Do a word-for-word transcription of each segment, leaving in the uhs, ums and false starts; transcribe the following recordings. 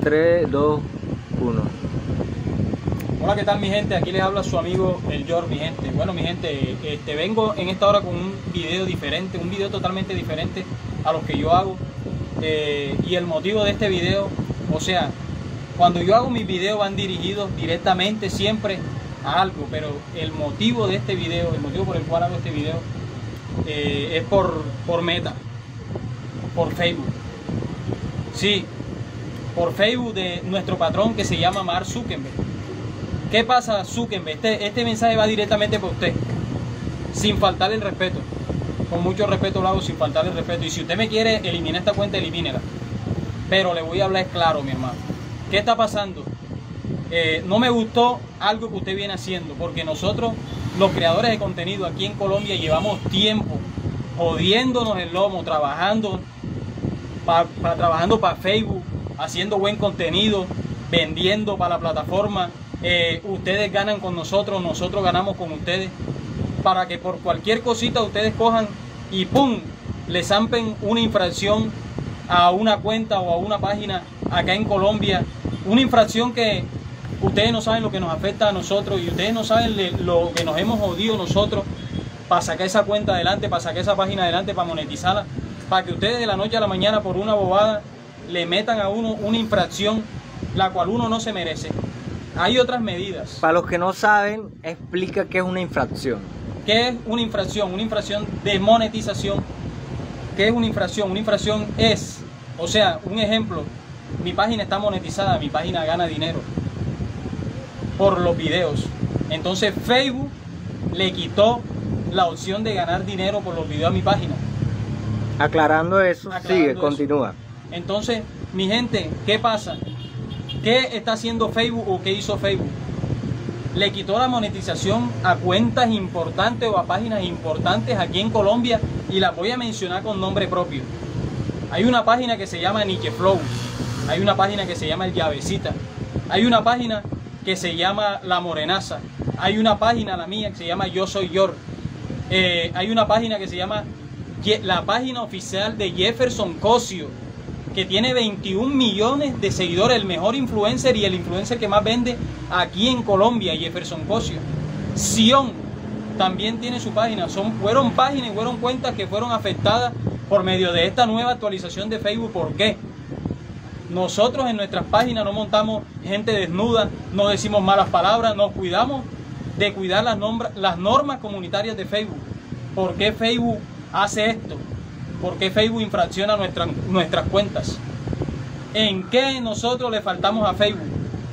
tres, dos, uno. Hola, ¿qué tal mi gente? Aquí les habla su amigo el George, mi gente. Bueno, mi gente, este, vengo en esta hora con un video diferente, un video totalmente diferente a los que yo hago. Eh, y el motivo de este video, o sea, cuando yo hago mis videos van dirigidos directamente siempre a algo, pero el motivo de este video, el motivo por el cual hago este video, eh, es por, por Meta, por Facebook. Sí, por Facebook de nuestro patrón que se llama Mark Zuckerberg. ¿Qué pasa, Zuckerberg? Este, este mensaje va directamente para usted, sin faltarle el respeto. Con mucho respeto lo hago, sin faltarle el respeto. Y si usted me quiere eliminar esta cuenta, elimínela. Pero le voy a hablar claro, mi hermano. ¿Qué está pasando? Eh, no me gustó algo que usted viene haciendo, porque nosotros, los creadores de contenido aquí en Colombia, llevamos tiempo jodiéndonos el lomo, trabajando para pa, trabajando para Facebook, haciendo buen contenido, vendiendo para la plataforma. Eh, ustedes ganan con nosotros, nosotros ganamos con ustedes, para que por cualquier cosita ustedes cojan y ¡pum!, le zampen una infracción a una cuenta o a una página acá en Colombia. Una infracción que ustedes no saben lo que nos afecta a nosotros, y ustedes no saben lo que nos hemos jodido nosotros para sacar esa cuenta adelante, para sacar esa página adelante, para monetizarla, para que ustedes de la noche a la mañana por una bobada le metan a uno una infracción la cual uno no se merece. Hay otras medidas. Para los que no saben, explica qué es una infracción. ¿Qué es una infracción? Una infracción de monetización. ¿Qué es una infracción? Una infracción es, o sea, un ejemplo, mi página está monetizada, mi página gana dinero por los videos. Entonces Facebook le quitó la opción de ganar dinero por los videos a mi página. Aclarando eso, Aclarando sigue, eso. continúa. Entonces, mi gente, ¿qué pasa? ¿Qué está haciendo Facebook o qué hizo Facebook? Le quitó la monetización a cuentas importantes o a páginas importantes aquí en Colombia, y las voy a mencionar con nombre propio. Hay una página que se llama Nicheflow, hay una página que se llama El Llavecita, hay una página que se llama La Morenaza, hay una página, la mía, que se llama Yo Soy George, eh, hay una página que se llama la página oficial de Jefferson Cosio, que tiene veintiún millones de seguidores, el mejor influencer y el influencer que más vende aquí en Colombia, Jefferson Cosio. Sion también tiene su página. Son, fueron páginas y fueron cuentas que fueron afectadas por medio de esta nueva actualización de Facebook. ¿Por qué? Nosotros en nuestras páginas no montamos gente desnuda, no decimos malas palabras, nos cuidamos de cuidar las, las normas comunitarias de Facebook. ¿Por qué Facebook hace esto? ¿Por qué Facebook infracciona nuestra, nuestras cuentas? ¿En qué nosotros le faltamos a Facebook?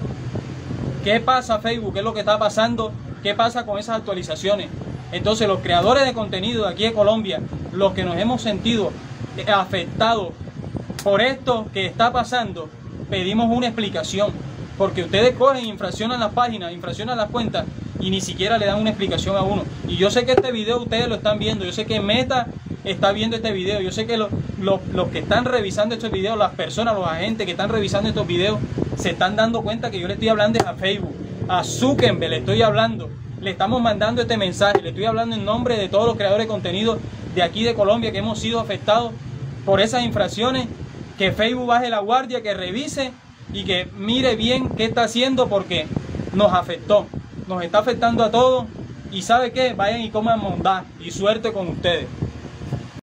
¿Qué pasa, Facebook? ¿Qué es lo que está pasando? ¿Qué pasa con esas actualizaciones? Entonces, los creadores de contenido de aquí de Colombia, los que nos hemos sentido afectados por esto que está pasando, pedimos una explicación. Porque ustedes cogen, infraccionan las páginas, infraccionan las cuentas, y ni siquiera le dan una explicación a uno. Y yo sé que este video ustedes lo están viendo, yo sé que Meta está viendo este video, yo sé que los, los, los que están revisando estos videos, las personas, los agentes que están revisando estos videos, se están dando cuenta que yo le estoy hablando a Facebook, a Zuckerberg le estoy hablando, le estamos mandando este mensaje, le estoy hablando en nombre de todos los creadores de contenido de aquí de Colombia que hemos sido afectados por esas infracciones. Que Facebook baje la guardia, que revise y que mire bien qué está haciendo, porque nos afectó, nos está afectando a todos. Y ¿sabe qué? Vayan y coman mondá, y suerte con ustedes.